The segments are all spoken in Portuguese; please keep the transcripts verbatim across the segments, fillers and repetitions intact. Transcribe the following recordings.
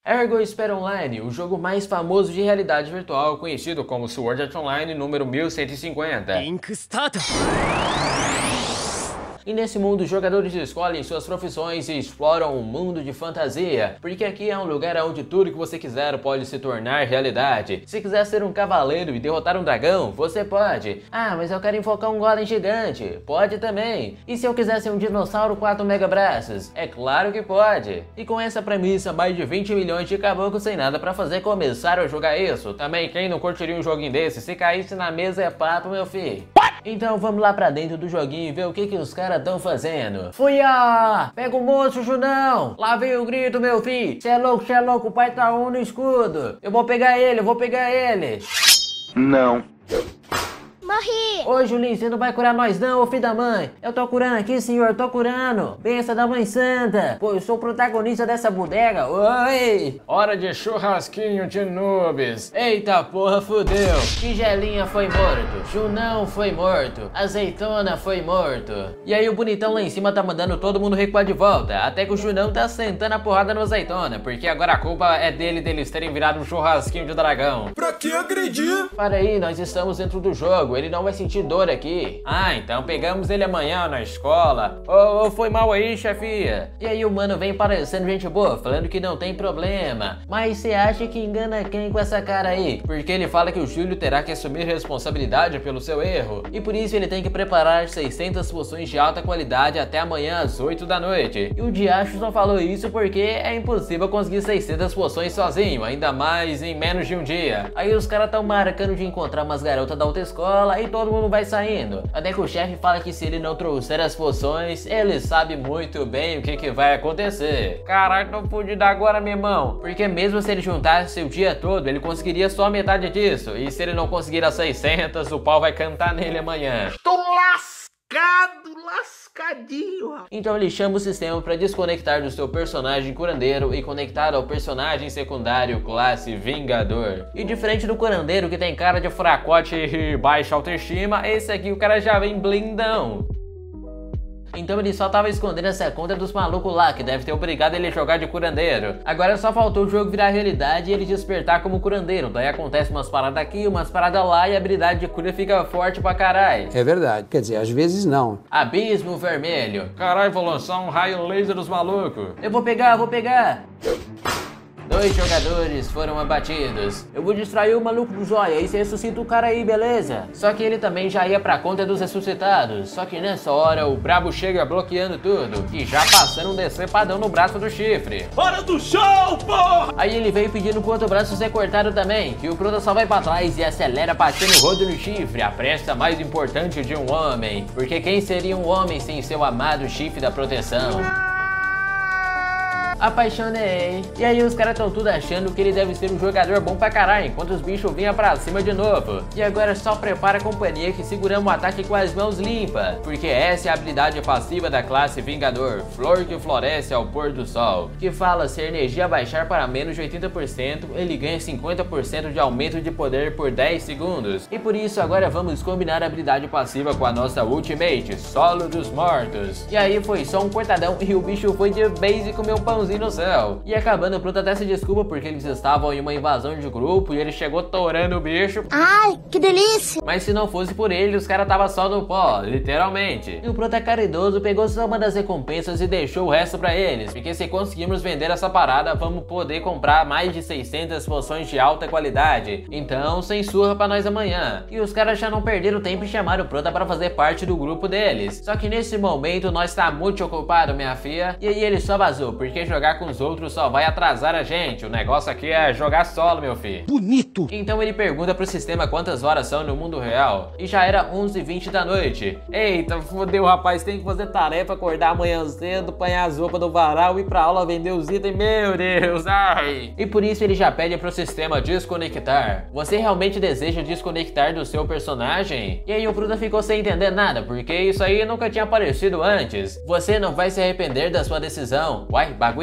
Ergo Sphere Online, o jogo mais famoso de realidade virtual, conhecido como Sword Art Online número mil cento e cinquenta. Link Start! E nesse mundo, os jogadores escolhem suas profissões e exploram um mundo de fantasia, porque aqui é um lugar onde tudo que você quiser pode se tornar realidade. Se quiser ser um cavaleiro e derrotar um dragão, você pode. Ah, mas eu quero invocar um golem gigante. Pode também. E se eu quiser ser um dinossauro quatro megabraços? É claro que pode. E com essa premissa, mais de vinte milhões de caboclos sem nada pra fazer começaram a jogar isso. Também, quem não curtiria um joguinho desse? Se caísse na mesa é papo, meu filho. Então vamos lá pra dentro do joguinho e ver o que que os caras tão fazendo. Fui-a! Pega o moço, Junão! Lá vem o grito, meu filho! Cê é louco, cê é louco, o pai tá um no escudo! Eu vou pegar ele, eu vou pegar ele! Não. Morri! Ô Julinho, você não vai curar nós não, ô filho da mãe! Eu tô curando aqui, senhor, eu tô curando! Benção da mãe santa! Pô, eu sou o protagonista dessa bodega! Oi! Hora de churrasquinho de noobs! Eita porra, fudeu! Tigelinha foi morto, Junão foi morto, Azeitona foi morto. E aí o bonitão lá em cima tá mandando todo mundo recuar de volta, até que o Junão tá sentando a porrada no Azeitona, porque agora a culpa é dele, deles terem virado um churrasquinho de dragão. Pra que agredir? Para aí, nós estamos dentro do jogo, ele não vai sentir dor aqui. Ah, então pegamos ele amanhã na escola. Ô, oh, foi mal aí, chefia. E aí o mano vem parecendo gente boa, falando que não tem problema. Mas você acha que engana quem com essa cara aí? Porque ele fala que o Júlio terá que assumir responsabilidade pelo seu erro. E por isso ele tem que preparar seiscentas poções de alta qualidade até amanhã às oito da noite. E o Diacho só falou isso porque é impossível conseguir seiscentas poções sozinho, ainda mais em menos de um dia. Aí os caras tão marcando de encontrar umas garotas da outra escola e todo mundo vai saindo. Até que o chefe fala que se ele não trouxer as poções, ele sabe muito bem o que que vai acontecer. Caralho, não pude dar agora, meu irmão. Porque mesmo se ele juntasse o dia todo, ele conseguiria só metade disso. E se ele não conseguir as seiscentas, o pau vai cantar nele amanhã. Tô lascado, lascadinho. Então ele chama o sistema para desconectar do seu personagem curandeiro e conectar ao personagem secundário classe Vingador. E diferente do curandeiro que tem cara de fracote e baixa autoestima, esse aqui o cara já vem blindão. Então ele só tava escondendo essa conta dos malucos lá, que deve ter obrigado ele a jogar de curandeiro. Agora só faltou o jogo virar realidade e ele despertar como curandeiro. Daí acontece umas paradas aqui, umas paradas lá e a habilidade de cura fica forte pra caralho. É verdade, quer dizer, às vezes não. Abismo vermelho. Caralho, vou lançar um raio laser dos malucos. Eu vou pegar, eu vou pegar. Dois jogadores foram abatidos. Eu vou distrair o maluco do joia e você ressuscita o cara aí, beleza? Só que ele também já ia pra conta dos ressuscitados. Só que nessa hora o brabo chega bloqueando tudo e já passando um decepadão no braço do chifre. Hora do show, porra! Aí ele veio pedindo pro outro braço ser cortado também, que o Crota só vai pra trás e acelera passando o rodo no chifre, a pressa mais importante de um homem. Porque quem seria um homem sem seu amado chifre da proteção? Apaixonei. E aí os caras tão tudo achando que ele deve ser um jogador bom pra caralho, enquanto os bichos vinham pra cima de novo. E agora só prepara a companhia que seguramos o ataque com as mãos limpas, porque essa é a habilidade passiva da classe Vingador, flor que floresce ao pôr do sol, que fala se a energia baixar para menos de oitenta por cento, ele ganha cinquenta por cento de aumento de poder por dez segundos. E por isso agora vamos combinar a habilidade passiva com a nossa Ultimate, Solo dos Mortos. E aí foi só um cortadão e o bicho foi de base e comeu um pãozinho no céu. E acabando, o Pluto até se desculpa porque eles estavam em uma invasão de grupo e ele chegou torando o bicho. Ai, que delícia! Mas se não fosse por ele, os caras tava só no pó, literalmente. E o Pluto é caridoso, pegou só uma das recompensas e deixou o resto pra eles, porque se conseguirmos vender essa parada, vamos poder comprar mais de seiscentas poções de alta qualidade. Então, sem surra pra nós amanhã. E os caras já não perderam tempo e chamaram o Prota pra fazer parte do grupo deles. Só que nesse momento, nós tá muito ocupado, minha filha. E aí ele só vazou, porque jogar com os outros só vai atrasar a gente. O negócio aqui é jogar solo, meu filho. Bonito! Então ele pergunta pro sistema quantas horas são no mundo real. E já era onze e vinte da noite. Eita, fodeu, rapaz. Tem que fazer tarefa, acordar amanhã cedo, apanhar as roupas do varal, ir pra aula, vender os itens. Meu Deus, ai. E por isso ele já pede pro sistema desconectar. Você realmente deseja desconectar do seu personagem? E aí o Fruta ficou sem entender nada, porque isso aí nunca tinha aparecido antes. Você não vai se arrepender da sua decisão. Uai, bagulho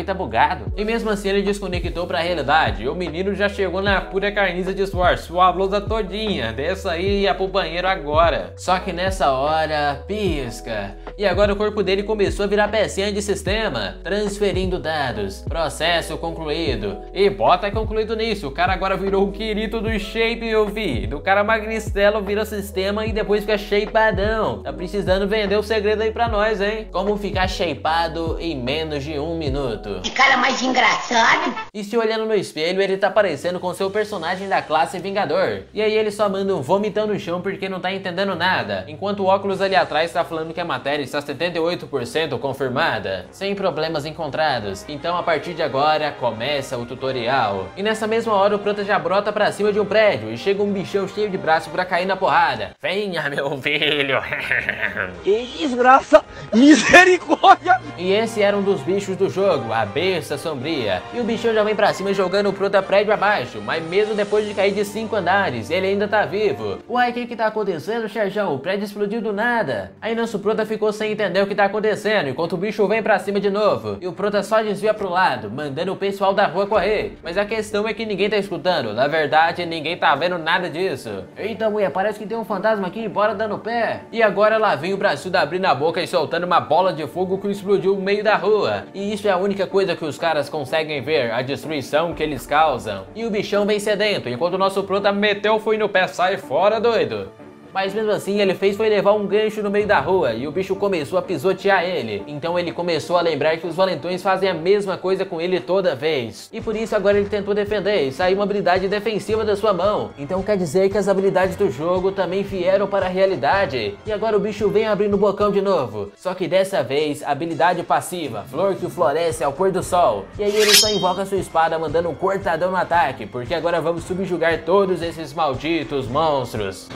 tá bugado. E mesmo assim ele desconectou pra realidade. E o menino já chegou na pura carniça de suor, sua blusa todinha. Desça aí e ia pro banheiro agora. Só que nessa hora, pisca. E agora o corpo dele começou a virar pecinha de sistema, transferindo dados. Processo concluído. E bota concluído nisso. O cara agora virou o querido do shape, eu vi. Do cara magricelo vira sistema e depois fica shapeadão. Tá precisando vender o segredo aí pra nós, hein? Como ficar shapeado em menos de um minuto. Que cara mais engraçado. E se olhando no espelho, ele tá parecendo com seu personagem da classe Vingador. E aí ele só manda um vomitão no chão porque não tá entendendo nada. Enquanto o óculos ali atrás tá falando que a matéria está setenta e oito por cento confirmada, sem problemas encontrados. Então a partir de agora começa o tutorial. E nessa mesma hora o Prota já brota pra cima de um prédio e chega um bichão cheio de braço pra cair na porrada. Venha, meu filho. Que desgraça! Misericórdia! E esse era um dos bichos do jogo, a besta sombria. E o bichão já vem pra cima jogando o Prota prédio abaixo, mas mesmo depois de cair de cinco andares, ele ainda tá vivo. Uai, o que que tá acontecendo, Xerjão? O prédio explodiu do nada. Aí nosso Prota ficou sem entender o que tá acontecendo, enquanto o bicho vem pra cima de novo. E o Prota só desvia pro lado, mandando o pessoal da rua correr. Mas a questão é que ninguém tá escutando. Na verdade, ninguém tá vendo nada disso. Eita, mulher, parece que tem um fantasma aqui, bora dando pé. E agora lá vem o braçudo abrindo a boca e soltando uma bola de fogo que explodiu no meio da rua. E isso é a única coisa que os caras conseguem ver, a destruição que eles causam. E o bichão vem sedento, enquanto o nosso Prota meteu foi no pé, sai fora, doido. Mas mesmo assim ele fez foi levar um gancho no meio da rua e o bicho começou a pisotear ele. Então ele começou a lembrar que os valentões fazem a mesma coisa com ele toda vez. E por isso agora ele tentou defender e saiu uma habilidade defensiva da sua mão. Então quer dizer que as habilidades do jogo também vieram para a realidade. E agora o bicho vem abrindo o bocão de novo. Só que dessa vez, habilidade passiva, flor que floresce ao pôr do sol. E aí ele só invoca sua espada mandando um cortadão no ataque, porque agora vamos subjugar todos esses malditos monstros.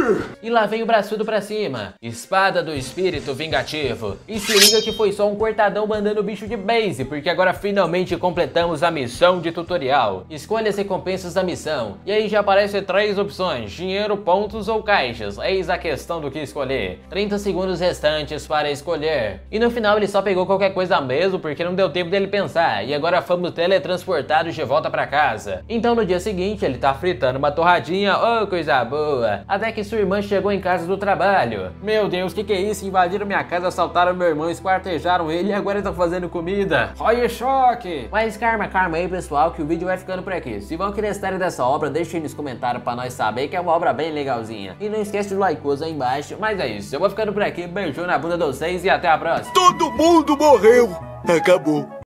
E lá vem o braçudo pra cima, espada do espírito vingativo. E se liga que foi só um cortadão mandando o bicho de base, porque agora finalmente completamos a missão de tutorial. Escolha as recompensas da missão. E aí já aparecem três opções, dinheiro, pontos ou caixas. Eis a questão do que escolher. trinta segundos restantes para escolher. E no final ele só pegou qualquer coisa mesmo, porque não deu tempo dele pensar. E agora fomos teletransportados de volta pra casa. Então no dia seguinte ele tá fritando uma torradinha, oh coisa boa. Até que sua irmã chegou em casa do trabalho. Meu Deus, que que é isso? Invadiram minha casa, assaltaram meu irmão, esquartejaram ele e agora estão fazendo comida. Olha choque! Mas calma, calma aí pessoal, que o vídeo vai ficando por aqui. Se vão querer história dessa obra, deixem nos comentários pra nós saber que é uma obra bem legalzinha. E não esquece do likeoso aí embaixo. Mas é isso, eu vou ficando por aqui, beijão na bunda de vocês e até a próxima. Todo mundo morreu! Acabou.